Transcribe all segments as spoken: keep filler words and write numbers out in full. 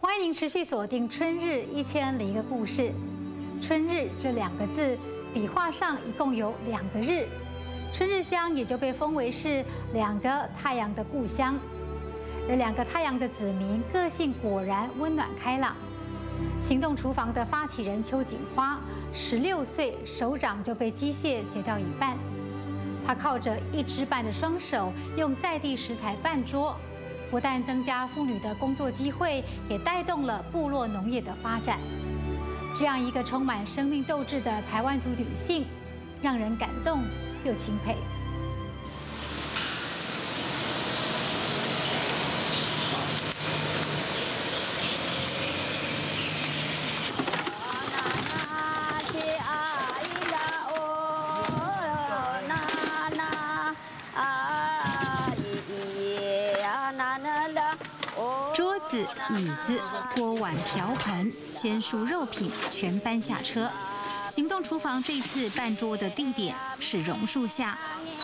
欢迎您持续锁定《春日一千零一个故事》。春日这两个字，笔画上一共有两个日，春日乡也就被封为是两个太阳的故乡。而两个太阳的子民个性果然温暖开朗。行动厨房的发起人邱锦花，十六岁手掌就被机械截掉一半。他靠着一只半的双手，用在地食材办桌。 不但增加妇女的工作机会，也带动了部落农业的发展。这样一个充满生命斗志的排湾族女性，让人感动又钦佩。 桌子、椅子、锅碗瓢盆、鲜蔬肉品全搬下车。行动厨房这次办桌的地点是榕树下。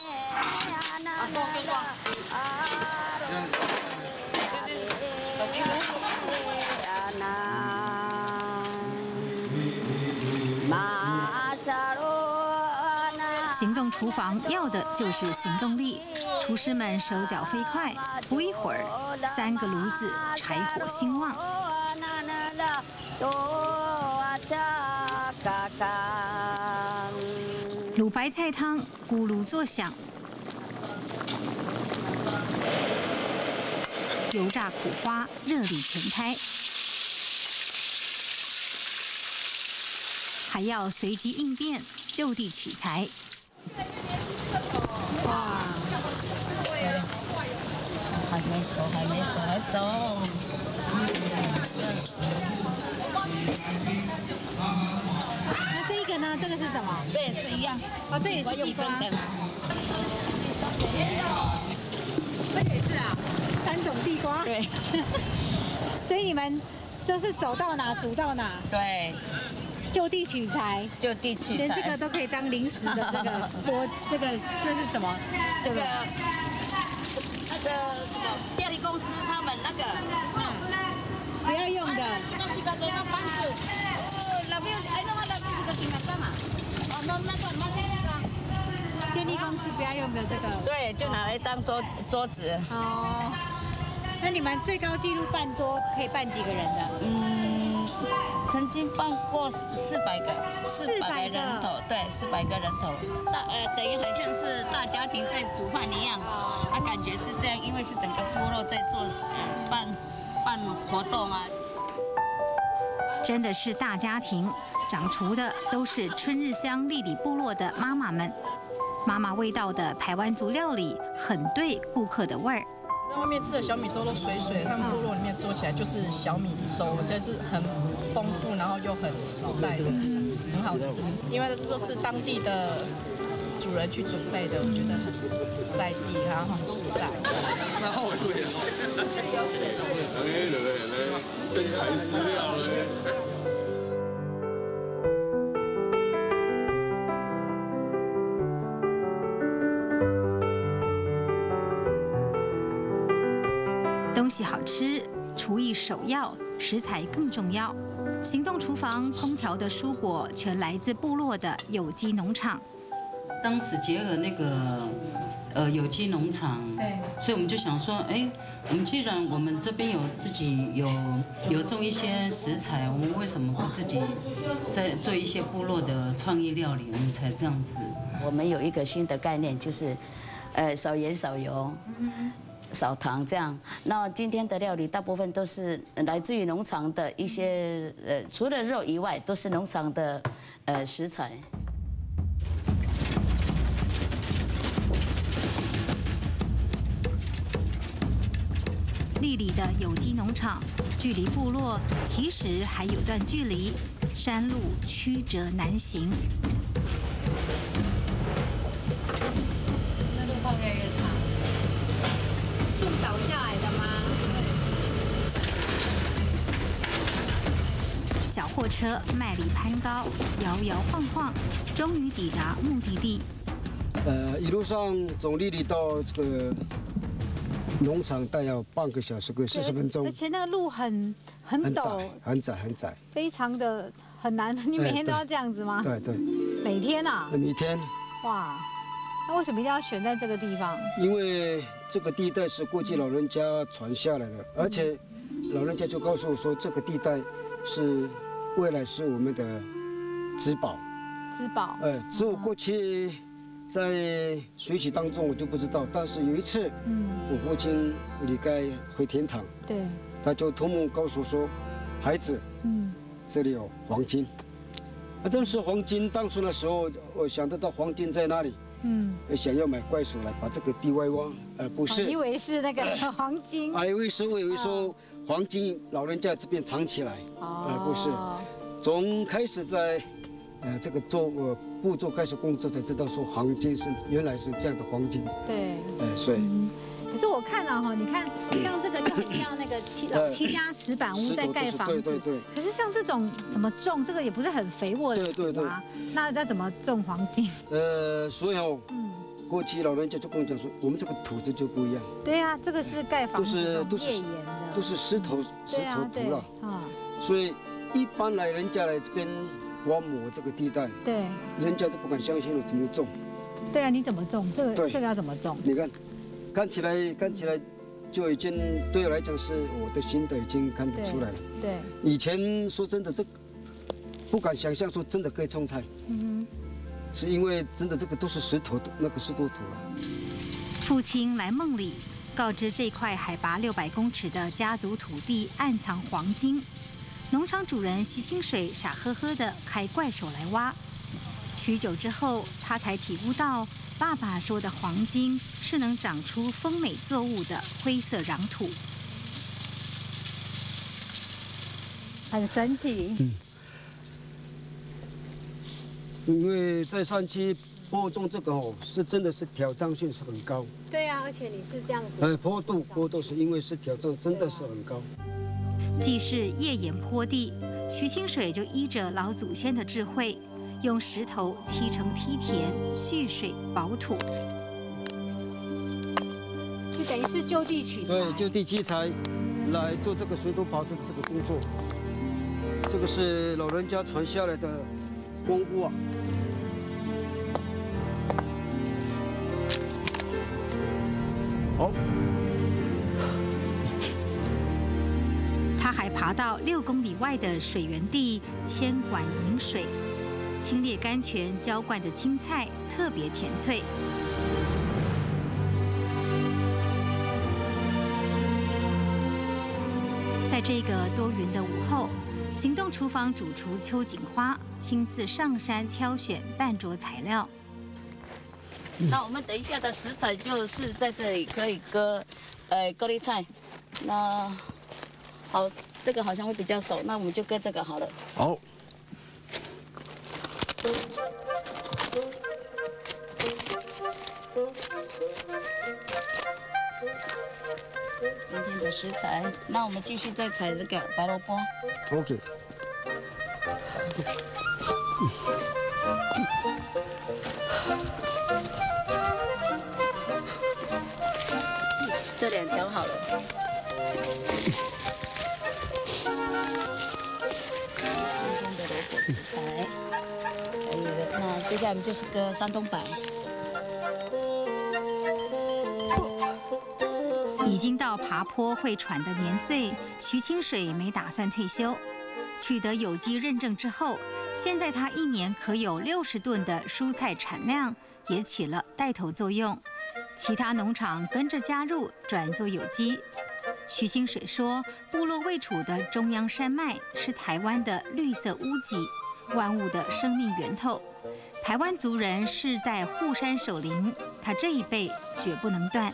行动厨房要的就是行动力，厨师们手脚飞快，不一会儿，三个炉子柴火兴旺。卤白菜汤咕噜作响，油炸苦花热力全开，还要随机应变，就地取材。 哇！还没熟，还没熟，还走。 那这个呢？这个是什么？ 这也是一样。 哦，这也是地瓜。这个也是啊，三种地瓜。 对。 所以你们都是走到哪煮到哪。 对。 就地取材， 就地取材， 连这个都可以当零食的这个锅，这个这是什么？ 这个那个什么电力公司他们那个， 嗯，不要用的。 那是个多少板子？哦，那边哎，那那边是个什么干嘛？哦，那那个那个电力公司不要用的这个。对， 就拿来当桌桌子。 哦。那你们最高纪录办桌可以办几个人的？ 嗯。 曾经办过四百个，四百个人头，对，四百个人头，大呃等于很像是大家庭在煮饭一样，那感觉是这样，因为是整个部落在做办办活动啊。 真的是大家庭，掌厨的都是春日乡丽里部落的妈妈们，妈妈味道的排湾族料理很对顾客的味儿。 在外面吃的小米粥都水水，他们部落里面做起来就是小米粥，就是很丰富，然后又很实在的，很好吃。因为这是当地的主人去准备的，我觉得很在地，然后很实在。 那后悔了，真材实料了。 东西好吃，厨艺首要，食材更重要。行动厨房烹调的蔬果全来自部落的有机农场。 当时结合那个呃有机农场， 对， 所以我们就想说，哎，我们既然我们这边有自己有有种一些食材，我们为什么不自己再做一些部落的创意料理？我们才这样子。 我们有一个新的概念，就是呃少盐少油。嗯 少糖这样，那今天的料理大部分都是来自于农场的一些呃，除了肉以外，都是农场的呃食材。 丽里的有机农场距离部落其实还有段距离，山路曲折难行。 那路况越来越差。 倒下来的吗？ 小货车卖力攀高，摇摇晃晃，终于抵达目的地。 呃，一路上从丽丽到这个农场大概要半个小时，个四十分钟。 而且那个路很很陡， 窄，很窄，很窄， 非常的很难。你每天都要这样子吗？ 对对， 每天啊？ 每天。 哇，那为什么一定要选在这个地方？ 因为这个地带是过去老人家传下来的，而且老人家就告诉我说，这个地带是未来是我们的资宝。 资宝。 呃，只有过去在水洗当中我就不知道，但是有一次，嗯，我父亲离开回天堂， 对， 他就托梦告诉我说，孩子，嗯，这里有黄金。啊，但是黄金当初的时候，我想得到黄金在哪里？嗯，想要买怪手来把这个地外挖，呃，不是， 以为是那个黄金， 啊，以为是，我以为说黄金老人家这边藏起来，啊，不是，从开始在，呃，这个做呃步骤开始工作才知道说黄金是原来是这样的黄金， 对， 呃，所以。 可是我看了哈，你看像这个就很像那个七老七家石板屋在盖房子， 对对对。 可是像这种怎么种？这个也不是很肥沃的土啊，那那怎么种黄金？ 呃，所以哦，嗯，过去老人家就跟我讲说，我们这个土质就不一样。 对啊，这个是盖房子都是都是都是石头石头土了啊，所以一般来人家来这边挖磨这个地带，对，人家都不敢相信我怎么种。 对啊，你怎么种？这个这个要怎么种？ 你看。看起来，看起来就已经对我来讲是我的心得已经看得出来了。对，以前说真的，这不敢想象说真的可以种菜。嗯哼，是因为真的这个都是石头，那个石头土啊。 父亲来梦里告知这块海拔六百公尺的家族土地暗藏黄金，农场主人徐清水傻呵呵地开怪手来挖。许久之后，他才体悟到。爸爸说的黄金是能长出丰美作物的灰色壤土， 很神奇。嗯， 因为在山区播种这个哦，是真的是挑战性是很高。 对啊，而且你是这样子。 呃，坡度坡度是因为是挑战，真的是很高。 既是页岩坡地，徐清水就依着老祖先的智慧。用石头砌成梯田，蓄水保土， 就等于是就地取材。 对，就地取材来做这个水土保持的这个工作。这个是老人家传下来的功夫啊。好。 他还爬到六公里外的水源地牵管引水。清冽甘泉浇灌的青菜特别甜脆。在这个多云的午后，行动厨房主厨邱锦花亲自上山挑选半桌材料。 那我们等一下的食材就是在这里可以割，呃，高丽菜。那好，这个好像会比较熟，那我们就割这个好了。 好。 今天的食材，那我们继续再采那个白萝卜。 OK。 这两条好了。今天的萝卜食材，还有那接下来我们就是割山东白。 已经到爬坡会喘的年岁，徐清水没打算退休。取得有机认证之后，现在他一年可有六十吨的蔬菜产量，也起了带头作用。其他农场跟着加入，转做有机。徐清水说，部落位处的中央山脉是台湾的绿色屋脊，万物的生命源头。排湾族人世代护山守灵，他这一辈绝不能断。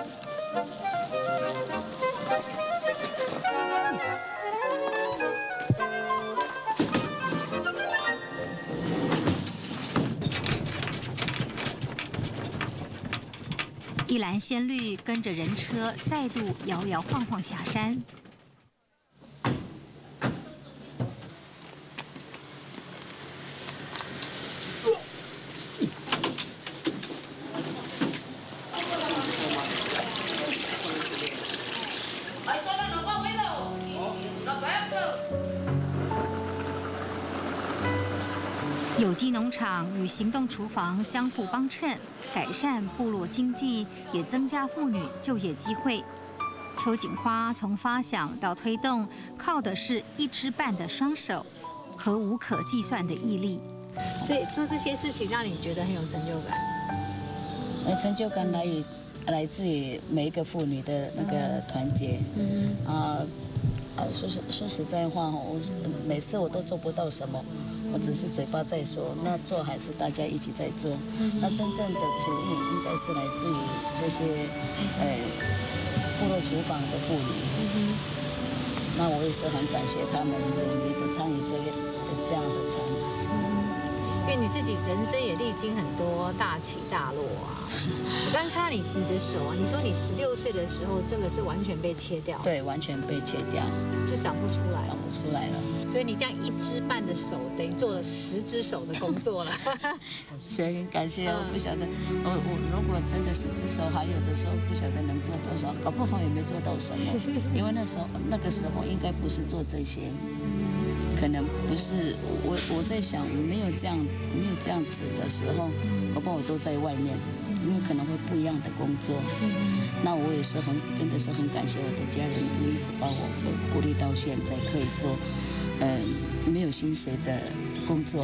一篮鲜绿跟着人车再度摇摇晃晃下山。 有机农场与行动厨房相互帮衬，改善部落经济，也增加妇女就业机会。秋景花从发想到推动，靠的是一知半的双手和无可计算的毅力。 所以做这些事情让你觉得很有成就感。 呃，成就感来于来自于每一个妇女的那个团结。嗯啊啊，说实说实在话，我每次我都做不到什么。 我只是嘴巴在说，那做还是大家一起在做。那真正的厨艺应该是来自于这些，呃，部落厨房的妇女。那我也是很感谢他们勇于的参与这个这样的参与。 因为你自己人生也历经很多大起大落啊。我刚看到你你的手啊，你说你十六岁的时候，这个是完全被切掉， 对，完全被切掉， 就长不出来， 长不出来了。 所以你这样一只半的手，等于做了十只手的工作了。 所以很感谢，我不晓得，我我如果真的十只手，还有的时候不晓得能做多少，搞不好也没做到什么。因为那时候那个时候应该不是做这些，可能不是我我在想，没有这样没有这样子的时候，搞不好我都在外面，因为可能会不一样的工作。那我也是很真的是很感谢我的家人，一直把我鼓励到现在可以做。 呃，没有薪水的工作。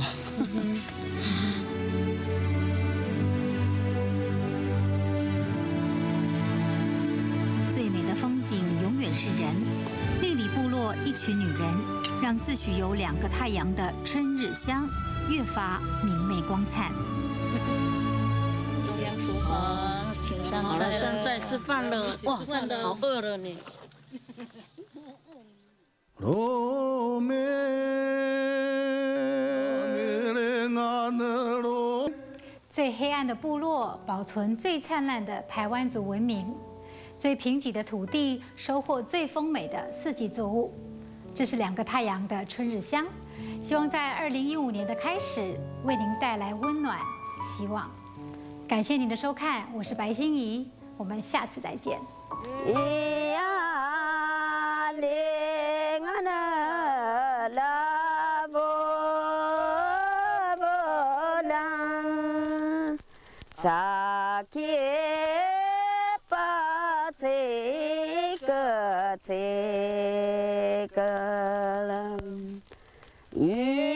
最美的风景永远是人。丽里部落一群女人，让自诩有两个太阳的春日乡越发明媚光灿。 中央厨房，请上菜。 好了，上菜吃饭了。哇，好饿了呢。 最黑暗的部落保存最灿烂的排湾族文明，最贫瘠的土地收获最丰美的四季作物。这是两个太阳的春日乡，希望在二零一五年的开始为您带来温暖、希望。感谢您的收看，我是白心怡，我们下次再见。 Sakit pasti kecekalan.